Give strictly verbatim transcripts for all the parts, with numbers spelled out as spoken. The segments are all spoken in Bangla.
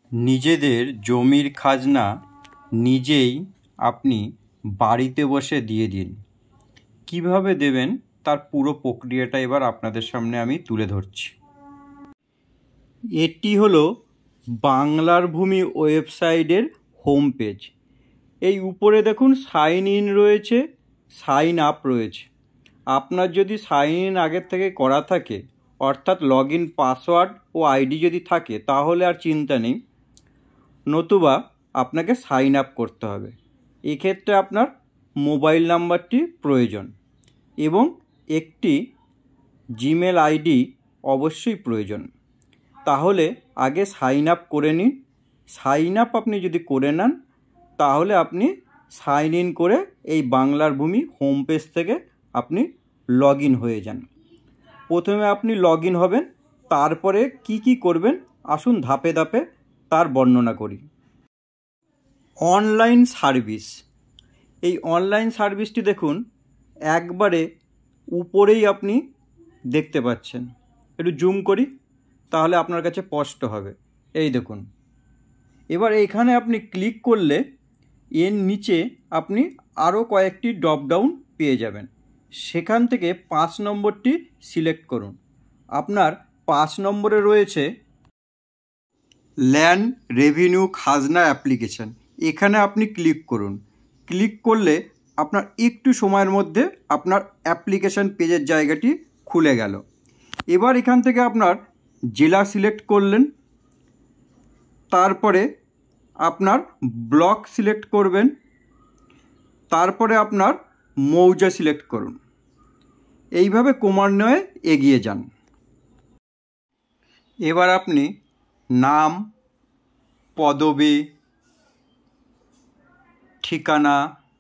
নিজেদের জমির খাজনা নিজেই আপনি বাড়িতে বসে দিয়ে দিন। কিভাবে দেবেন তার পুরো প্রক্রিয়াটা এবার আপনাদের সামনে আমি তুলে ধরছি। এটি হলো বাংলার ভূমি ওয়েবসাইটের হোম পেজ। এই উপরে দেখুন সাইন ইন রয়েছে, সাইন আপ রয়েছে। আপনার যদি সাইন ইন আগের থেকে করা থাকে, অর্থাৎ লগ ইন পাসওয়ার্ড ও আইডি যদি থাকে, তাহলে আর চিন্তা নেই, নতুবা আপনাকে সাইন আপ করতে হবে। এক্ষেত্রে আপনার মোবাইল নাম্বারটি প্রয়োজন এবং একটি জিমেল আইডি অবশ্যই প্রয়োজন। তাহলে আগে সাইন আপ করে নিন। সাইন আপ আপনি যদি করে নেন, তাহলে আপনি সাইন ইন করে এই বাংলার ভূমি হোম পেজ থেকে আপনি লগ ইন হয়ে যান। প্রথমে আপনি লগ ইন হবেন, তারপরে কি কি করবেন আসুন ধাপে ধাপে তার বর্ণনা করি। অনলাইন সার্ভিস, এই অনলাইন সার্ভিসটি দেখুন একবারে উপরেই আপনি দেখতে পাচ্ছেন। একটু জুম করি তাহলে আপনার কাছে স্পষ্ট হবে। এই দেখুন, এবার এইখানে আপনি ক্লিক করলে এর নিচে আপনি আরও কয়েকটি ড্রপ ডাউন পেয়ে যাবেন। সেখান থেকে পাঁচ নম্বরটি সিলেক্ট করুন। আপনার পাঁচ নম্বরে রয়েছে ল্যান্ড রেভিনিউ খাজনা অ্যাপ্লিকেশান। এখানে আপনি ক্লিক করুন। ক্লিক করলে আপনার একটু সময়ের মধ্যে আপনার অ্যাপ্লিকেশান পেজের জায়গাটি খুলে গেল। এবার এখান থেকে আপনার জেলা সিলেক্ট করলেন, তারপরে আপনার ব্লক সিলেক্ট করবেন, তারপরে আপনার মৌজা সিলেক্ট করুন। এইভাবে ক্রমান্বয়ে এগিয়ে যান। এবার আপনি নাম, পদবি, ঠিকানা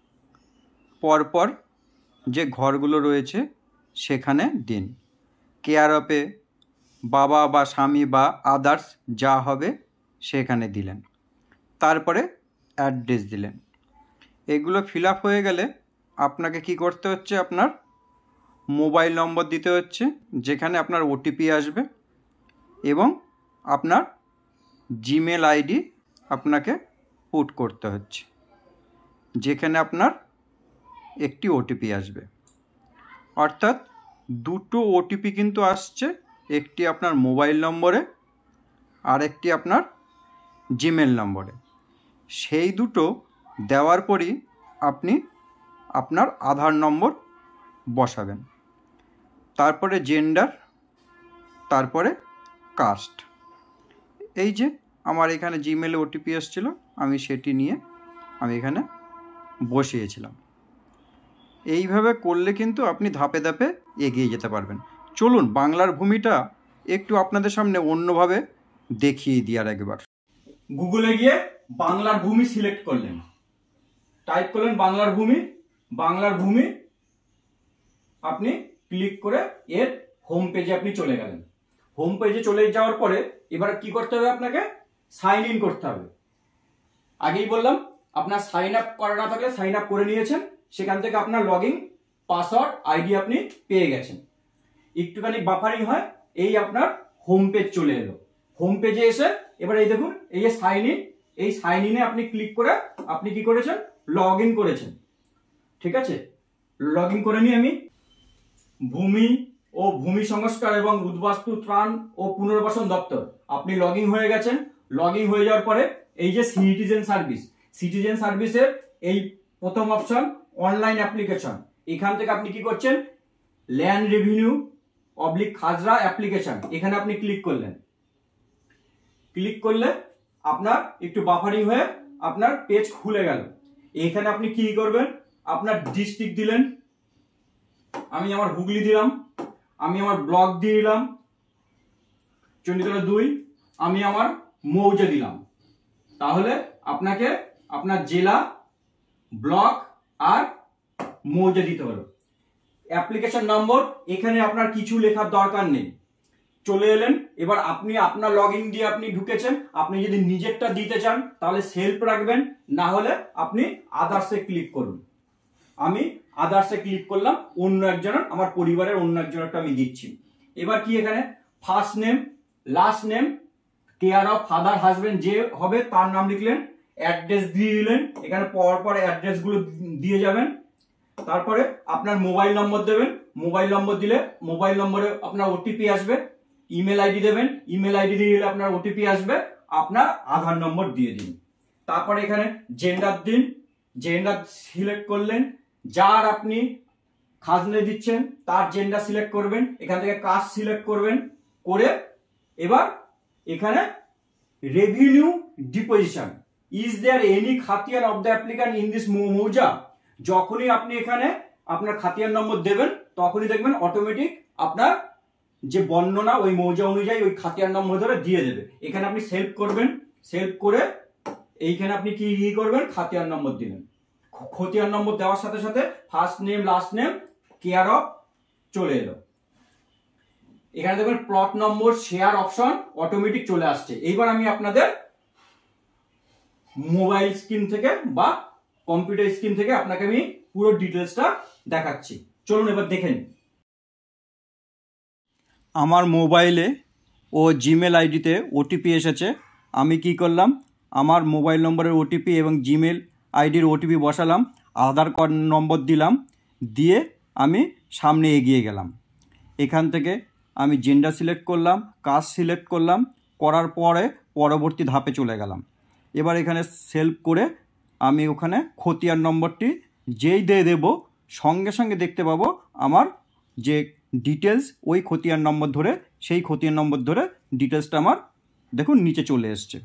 পরপর যে ঘরগুলো রয়েছে সেখানে দিন। কেয়ার অফে বাবা বা স্বামী বা আদার্স যা হবে সেখানে দিলেন, তারপরে অ্যাড্রেস দিলেন। এগুলো ফিল আপ হয়ে গেলে আপনাকে কি করতে হচ্ছে, আপনার মোবাইল নম্বর দিতে হচ্ছে যেখানে আপনার ওটিপি আসবে, এবং আপনার জিমেল আইডি আপনাকে পুট করতে হচ্ছে যেখানে আপনার একটি ওটিপি আসবে। অর্থাৎ দুটো ওটিপি কিন্তু আসছে, একটি আপনার মোবাইল নম্বরে আর একটি আপনার জিমেল নম্বরে। সেই দুটো দেওয়ার পরই আপনি আপনার আধার নম্বর বসাবেন, তারপরে জেন্ডার, তারপরে কাস্ট। এই যে আমার এখানে জিমেলে ওটিপি এসেছিলো, আমি সেটি নিয়ে আমি এখানে বসিয়েছিলাম। এইভাবে করলে কিন্তু আপনি ধাপে ধাপে এগিয়ে যেতে পারবেন। চলুন বাংলার ভূমিটা একটু আপনাদের সামনে অন্যভাবে দেখিয়ে দিই আর একবার। গুগলে গিয়ে বাংলার ভূমি সিলেক্ট করলেন, টাইপ করলেন বাংলার ভূমি। বাংলার ভূমি আপনি ক্লিক করে এর হোম পেজে আপনি চলে গেলেন। হোম পেজে চলে যাওয়ার পরে এবার কি করতে হবে, আপনাকে সাইন ইন করতে হবে। আগেই বললাম আপনার সাইন আপ করা না থাকলে সাইন আপ করে নিয়েছেন, সেখান থেকে আপনার লগ ইন পাসওয়ার্ড আইডি আপনি পেয়ে গেছেন। একটুখানি বাফারিং হয়, এই আপনার হোম পেজ চলে এলো। হোম পেজে এসে এবার এই দেখুন এই যে সাইন ইন, এই সাইন ইনে আপনি ক্লিক করে আপনি কি করেছেন, লগ ইন করেছেন। ঠিক আছে, লগ ইন করে নিয়ে আমি ভূমি ও ভূমি সংস্কার এবং উদ্বাস্তু ত্রাণ ও পুনর্বাসন দপ্তর আপনি লগ ইন হয়ে গেছেন। লগ ইন হয়ে যাওয়ার পরে এই যে সিটিজেন সার্ভিস, সিটিজেন সার্ভিসের এই প্রথম অপশন অনলাইন অ্যাপ্লিকেশন, এখান থেকে আপনি কি করছেন, ল্যান্ড রেভিনিউ অবলিক খাজরা অ্যাপ্লিকেশন, এখানে আপনি ক্লিক করলেন। ক্লিক করলে আপনার একটু বাফারিং হয়ে আপনার পেজ খুলে গেল। এখানে আপনি কি করবেন, আপনার ডিস্ট্রিক্ট দিলেন, আমি আমার হুগলি দিলাম, আমি আমার ব্লক দিয়ে দিলাম চণ্ডীতলা দুই, আমি আমার মৌজা দিলাম। তাহলে আপনাকে আপনার জেলা, ব্লক আর মৌজা দিতে হলো। অ্যাপ্লিকেশন নম্বর এখানে আপনার কিছু লেখার দরকার নেই, চলে এলেন। এবার আপনি আপনার লগ ইন দিয়ে আপনি ঢুকেছেন, আপনি যদি নিজেরটা দিতে চান তাহলে সেলফ রাখবেন, না হলে আপনি আদার্সে ক্লিক করুন। আমি আদার্সে ক্লিক করলাম, অন্য একজনের, আমার পরিবারের অন্য একজনেরটা আমি দিচ্ছি। এবার কি এখানে first name, last name, care of father husband যে হবে তার নাম লিখলেন, অ্যাড্রেস দিয়ে দিলেন, এখানে পর পর অ্যাড্রেস গুলো দিয়ে যাবেন। তারপরে আপনার মোবাইল নম্বর দেবেন, মোবাইল নম্বর দিলে মোবাইল নম্বরে আপনার ওটিপি আসবে। ইমেল আইডি দেবেন, ইমেল আইডি দিয়ে দিলে আপনার ওটিপি আসবে। আপনার আধার নম্বর দিয়ে দিন। তারপরে এখানে জেন্ডার দিন, জেন্ডার সিলেক্ট করলেন, যার আপনি খাজনা দিচ্ছেন তার জেন্ডার সিলেক্ট করবেন, এখান থেকে কাস্ট সিলেক্ট করবেন, করে এবার এখানে revenue deposition, is there any khatian of the applicant in this mouza. যখনই আপনি এখানে আপনার খাতিয়ান নম্বর দেবেন তখনই দেখবেন অটোমেটিক আপনার যে বর্ণনা ওই মৌজা অনুযায়ী ওই খাতিয়ান নম্বর ধরে দিয়ে দেবে। এখানে আপনি সেভ করবেন, সেভ করে এইখানে আপনি কি ই করবেন, খাতিয়ান নম্বর দিলেন। খতিয়ান নম্বর দেওয়ার সাথে সাথে first name last name care of চলে এলো। এখানে দেখবেন plot number share option automatic চলে আসছে। এইবার আমি আপনাদের মোবাইল স্ক্রিন থেকে বা কম্পিউটার স্ক্রিন থেকে আপনাকে আমি পুরো ডিটেলসটা দেখাচ্ছি, চলুন এবার দেখেন। আমার মোবাইলে ও জিমেল আইডিতে ওটিপি এসেছে। আমি কি করলাম, আমার মোবাইল নম্বরের ওটিপি এবং জিমেল আইডির ওটিপি বসালাম, আধার কার্ড নম্বর দিলাম, দিয়ে আমি সামনে এগিয়ে গেলাম। এখান থেকে আমি জেন্ডার সিলেক্ট করলাম, কাস্ট সিলেক্ট করলাম, করার পরে পরবর্তী ধাপে চলে গেলাম। এবার এখানে সেভ করে আমি ওখানে খতিয়ান নম্বরটি যেই দিয়ে দেব সঙ্গে সঙ্গে দেখতে পাবো আমার যে ডিটেলস ওই খতিয়ান নম্বর ধরে, সেই খতিয়ান নম্বর ধরে ডিটেলসটা আমার দেখুন নিচে চলে এসছে।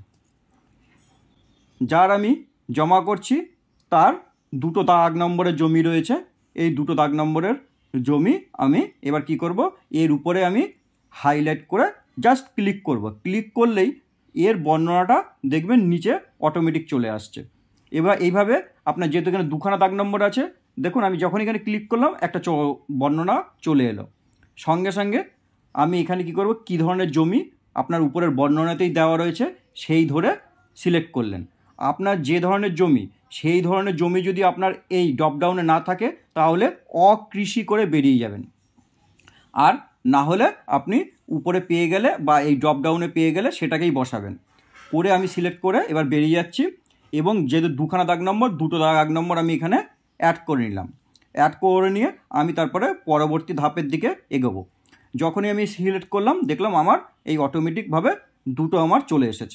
যার আমি জমা করছি তার দুটো দাগ নম্বরের জমি রয়েছে, এই দুটো দাগ নম্বরের জমি আমি এবার কি করব, এর উপরে আমি হাইলাইট করে জাস্ট ক্লিক করব। ক্লিক করলেই এর বর্ণনাটা দেখবেন নিচে অটোমেটিক চলে আসছে। এবার এইভাবে আপনার যেহেতু এখানে দুখানা দাগ নম্বর আছে, দেখুন আমি যখন এখানে ক্লিক করলাম একটা বর্ণনা চলে এলো। সঙ্গে সঙ্গে আমি এখানে কি করব, কি ধরনের জমি আপনার উপরের বর্ণনাতেই দেওয়া রয়েছে সেই ধরে সিলেক্ট করলেন। আপনার যে ধরনের জমি সেই ধরনের জমি যদি আপনার এই ড্রপডাউনে না থাকে তাহলে অকৃষি করে বেরিয়ে যাবেন, আর না হলে আপনি উপরে পেয়ে গেলে বা এই ড্রপডাউনে পেয়ে গেলে সেটাকেই বসাবেন। করে আমি সিলেক্ট করে এবার বেরিয়ে যাচ্ছি, এবং যেহেতু দুখানা দাগ নম্বর দুটো দাগ নম্বর আমি এখানে অ্যাড করে নিলাম। অ্যাড করে নিয়ে আমি তারপরে পরবর্তী ধাপের দিকে এগোবো। যখনই আমি সিলেক্ট করলাম দেখলাম আমার এই অটোমেটিকভাবে দুটো আমার চলে এসেছে।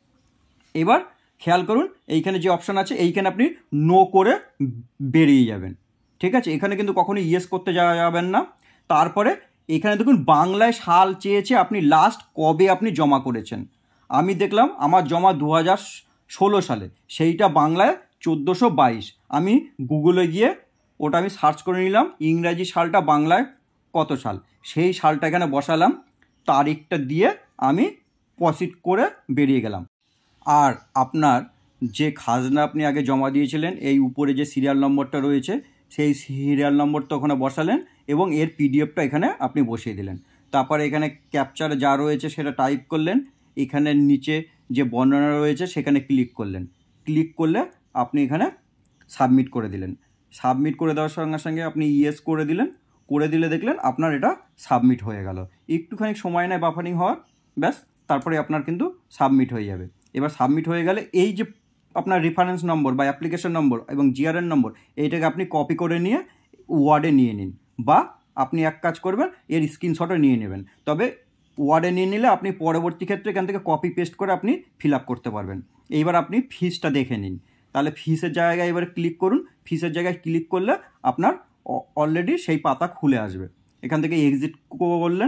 এবার খেয়াল করুন এইখানে যে অপশান আছে এইখানে আপনি নো করে বেরিয়ে যাবেন, ঠিক আছে। এখানে কিন্তু কখনোই ইয়েস করতে যাওয়া যাবেন না। তারপরে এখানে দেখুন বাংলায় সাল চেয়েছে, আপনি লাস্ট কবে আপনি জমা করেছেন। আমি দেখলাম আমার জমা দু হাজার ষোলো সালে, সেইটা বাংলায় চোদ্দোশো বাইশ। আমি গুগলে গিয়ে ওটা আমি সার্চ করে নিলাম ইংরাজি সালটা বাংলায় কত সাল, সেই সালটা এখানে বসালাম, তারিখটা দিয়ে আমি প্রসিড করে বেরিয়ে গেলাম। আর আপনার যে খাজনা আপনি আগে জমা দিয়েছিলেন এই উপরে যে সিরিয়াল নম্বরটা রয়েছে সেই সিরিয়াল নম্বরটা ওখানে বসালেন এবং এর পিডিএফটা এখানে আপনি বসিয়ে দিলেন। তারপরে এখানে ক্যাপচারে যা রয়েছে সেটা টাইপ করলেন, এখানে নিচে যে বর্ণনা রয়েছে সেখানে ক্লিক করলেন। ক্লিক করলে আপনি এখানে সাবমিট করে দিলেন। সাবমিট করে দেওয়ার সঙ্গে সঙ্গে আপনি ইয়েস করে দিলেন, করে দিলে দেখলেন আপনার এটা সাবমিট হয়ে গেল। একটুখানি সময় নেয় বাফারিং হওয়ার, ব্যাস তারপরে আপনার কিন্তু সাবমিট হয়ে যাবে। এবার সাবমিট হয়ে গেলে এই যে আপনার রেফারেন্স নম্বর বা অ্যাপ্লিকেশন নম্বর এবং জিআরএন নম্বর এইটাকে আপনি কপি করে নিয়ে ওয়ার্ডে নিয়ে নিন, বা আপনি এক কাজ করবেন এর স্ক্রিনশটও নিয়ে নেবেন। তবে ওয়ার্ডে নিয়ে নিলে আপনি পরবর্তী ক্ষেত্রে এখান থেকে কপি পেস্ট করে আপনি ফিল আপ করতে পারবেন। এইবার আপনি ফিসটা দেখে নিন। তাহলে ফিসের জায়গায় এবার ক্লিক করুন। ফিসের জায়গায় ক্লিক করলে আপনার অলরেডি সেই পাতা খুলে আসবে। এখান থেকে এক্সিট করলেন।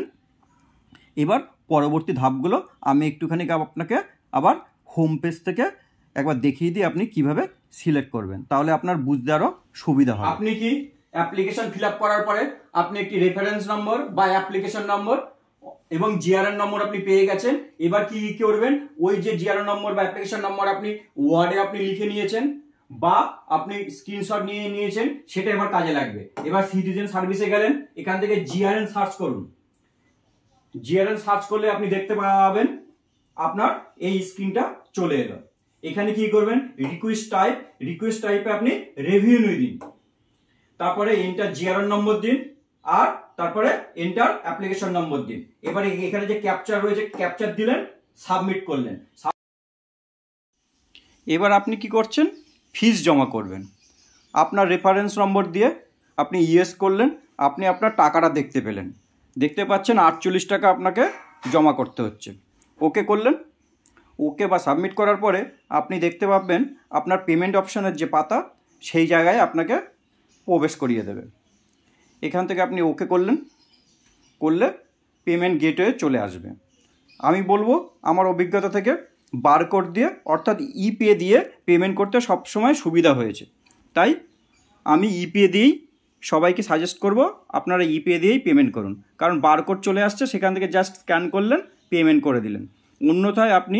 এবার পরবর্তী ধাপগুলো আমি একটুখানি আপনাকে আবার হোম পেজ থেকে একবার দেখিয়ে দিই আপনি কিভাবে সিলেক্ট করবেন, তাহলে আপনার বুঝতে আরও সুবিধা হবে। আপনি কি অ্যাপ্লিকেশন ফিল আপ করার পরে আপনি একটি রেফারেন্স নম্বর বা অ্যাপ্লিকেশন নম্বর এবং জিআরএন নম্বর আপনি পেয়ে গেছেন। এবার কি করবেন, ওই যে জিআরএন নম্বর বা অ্যাপ্লিকেশন নম্বর আপনি ওয়ার্ডে আপনি লিখে নিয়েছেন বা আপনি স্ক্রিনশট নিয়ে নিয়েছেন, সেটা এবার কাজে লাগবে। এবার সিটিজেন সার্ভিসে গেলেন, এখান থেকে জিআরএন সার্চ করুন। জিআরএন সার্চ করলে আপনি দেখতে পাবেন আপনার এই স্ক্রিনটা চলে এলো। এখানে কি করবেন, রিকোয়েস্ট টাইপ, রিকোয়েস্ট টাইপে আপনি রেভিনিউ দিন, তারপরে এন্টার জিআরএন নম্বর দিন, আর তারপরে এন্টার অ্যাপ্লিকেশন নম্বর দিন। এবারে এখানে যে ক্যাপচার রয়েছে ক্যাপচার দিলেন, সাবমিট করলেন। এবার আপনি কি করছেন, ফিস জমা করবেন। আপনার রেফারেন্স নম্বর দিয়ে আপনি ইয়েস করলেন, আপনি আপনার টাকাটা দেখতে পেলেন, দেখতে পাচ্ছেন আটচল্লিশ টাকা আপনাকে জমা করতে হচ্ছে। ওকে করলেন, ওকে বা সাবমিট করার পরে আপনি দেখতে পাবেন আপনার পেমেন্ট অপশানের যে পাতা সেই জায়গায় আপনাকে প্রবেশ করিয়ে দেবে। এখান থেকে আপনি ওকে করলেন, করলে পেমেন্ট গেটওয়ে চলে আসবে। আমি বলবো আমার অভিজ্ঞতা থেকে বারকোড দিয়ে অর্থাৎ ইপে দিয়ে পেমেন্ট করতে সবসময় সুবিধা হয়েছে, তাই আমি ইপে দিয়েই সবাইকে সাজেস্ট করব আপনারা ইপে দিয়েই পেমেন্ট করুন, কারণ বারকোড চলে আসছে, সেখান থেকে জাস্ট স্ক্যান করলেন, পেমেন্ট করে দিলেন। অন্যথায় আপনি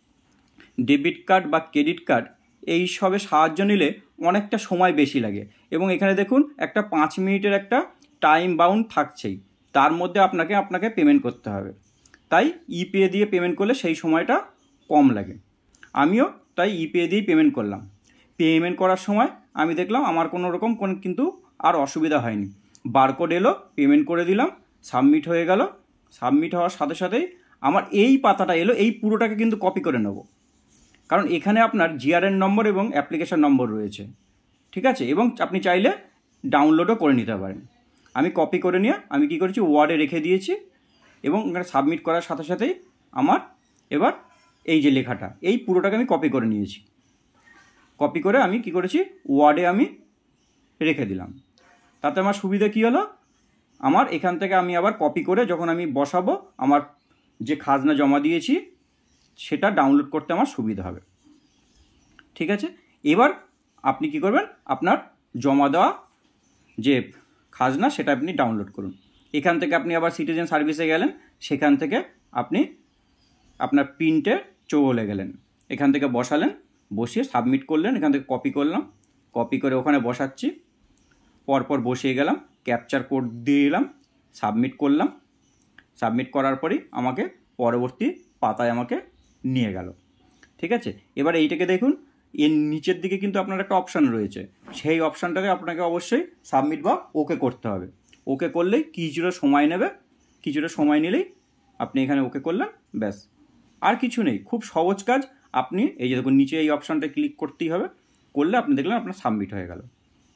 ডেবিট কার্ড বা ক্রেডিট কার্ড এই সবে সাহায্য নিলে অনেকটা সময় বেশি লাগে, এবং এখানে দেখুন একটা পাঁচ মিনিটের একটা টাইম বাউন্ড থাকছেই, তার মধ্যে আপনাকে আপনাকে পেমেন্ট করতে হবে। তাই ইপে দিয়ে পেমেন্ট করলে সেই সময়টা কম লাগে। আমিও তাই ইপে দিয়েই পেমেন্ট করলাম। পেমেন্ট করার সময় আমি দেখলাম আমার কোনো রকম কোন কিন্তু আর অসুবিধা হয়নি। বারকোড এলো, পেমেন্ট করে দিলাম, সাবমিট হয়ে গেল। সাবমিট হওয়ার সাথে সাথেই আমার এই পাতাটা এলো, এই পুরোটাকে কিন্তু কপি করে নেব, কারণ এখানে আপনার জিআরএন নম্বর এবং অ্যাপ্লিকেশন নম্বর রয়েছে, ঠিক আছে, এবং আপনি চাইলে ডাউনলোডও করে নিতে পারেন। আমি কপি করে নিয়ে আমি কি করেছি, ওয়ার্ডে রেখে দিয়েছি, এবং এখানে সাবমিট করার সাথে সাথেই আমার এবার এই যে লেখাটা, এই পুরোটাকে আমি কপি করে নিয়েছি। কপি করে আমি কি করেছি, ওয়ার্ডে আমি রেখে দিলাম। তাতে আমার সুবিধা কী হলো, আমার এখান থেকে আমি আবার কপি করে যখন আমি বসাবো আমার যে খাজনা জমা দিয়েছি সেটা ডাউনলোড করতে আমার সুবিধা হবে, ঠিক আছে। এবার আপনি কি করবেন, আপনার জমা দেওয়া যে খাজনা সেটা আপনি ডাউনলোড করুন। এখান থেকে আপনি আবার সিটিজেন সার্ভিসে গেলেন, সেখান থেকে আপনি আপনার প্রিন্টে চলে গেলেন, এখান থেকে বসালেন, বসিয়ে সাবমিট করলেন। এখান থেকে কপি করলাম, কপি করে ওখানে বসাচ্ছি, পরপর বসিয়ে গেলাম, ক্যাপচার কোড দিয়ে দিলাম, সাবমিট করলাম। সাবমিট করার পরেই আমাকে পরবর্তী পাতায় আমাকে নিয়ে গেল, ঠিক আছে। এবার এইটাকে দেখুন, এর নিচের দিকে কিন্তু আপনার একটা অপশান রয়েছে, সেই অপশানটাকে আপনাকে অবশ্যই সাবমিট বা ওকে করতে হবে। ওকে করলেই কিছুটা সময় নেবে, কিছুটা সময় নিলেই আপনি এখানে ওকে করলেন, ব্যাস, আর কিছু নেই, খুব সহজ কাজ। আপনি এই যে দেখুন নিচে এই অপশানটা ক্লিক করতেই হবে, করলে আপনি দেখলেন আপনার সাবমিট হয়ে গেল।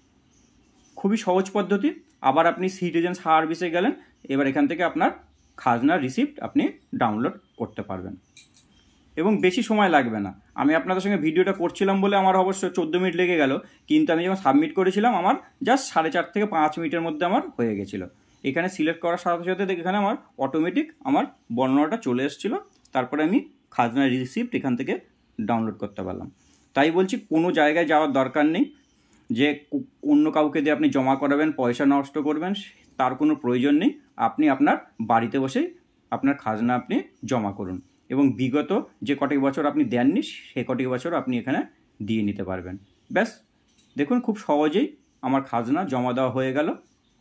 খুবই সহজ পদ্ধতি। আবার আপনি সিটিজেন সার্ভিসে গেলেন, এবার এখান থেকে আপনার খাজনার রিসিপ্ট আপনি ডাউনলোড করতে পারবেন, এবং বেশি সময় লাগবে না। আমি আপনাদের সঙ্গে ভিডিওটা করছিলাম বলে আমার অবশ্য চোদ্দো মিনিট লেগে গেল, কিন্তু আমি যখন সাবমিট করেছিলাম আমার জাস্ট সাড়ে চার থেকে পাঁচ মিনিটের মধ্যে আমার হয়ে গেছিলো। এখানে সিলেক্ট করার সাথে সাথে এখানে আমার অটোমেটিক আমার বর্ণনাটা চলে এসেছিলো, তারপরে আমি খাজনার রিসিপ্ট এখান থেকে ডাউনলোড করতে পারলাম। তাই বলছি কোনো জায়গায় যাওয়ার দরকার নেই যে অন্য কাউকে দিয়ে আপনি জমা করাবেন, পয়সা নষ্ট করবেন, তার কোনো প্রয়োজন নেই। আপনি আপনার বাড়িতে বসেই আপনার খাজনা আপনি জমা করুন, এবং বিগত যে কটি বছর আপনি দেননি সে কটি বছর আপনি এখানে দিয়ে নিতে পারবেন। ব্যাস দেখুন খুব সহজেই আমার খাজনা জমা দেওয়া হয়ে গেল।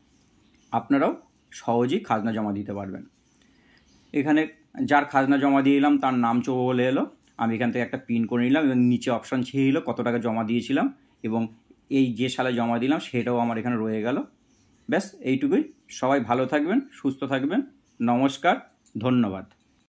আপনারাও সহজেই খাজনা জমা দিতে পারবেন। এখানে যার খাজনা জমা দিয়ে দিলাম তার নাম চলে এলো, আমি এখান থেকে একটা পিন করে নিলাম, এবং নিচে অপশান ছিল কত টাকা জমা দিয়েছিলাম, এবং এই যে সালে জমা দিলাম সেটাও আমার এখানে রয়ে গেল। ব্যাস এইটুকুই। সবাই ভালো থাকবেন, সুস্থ থাকবেন। নমস্কার, ধন্যবাদ।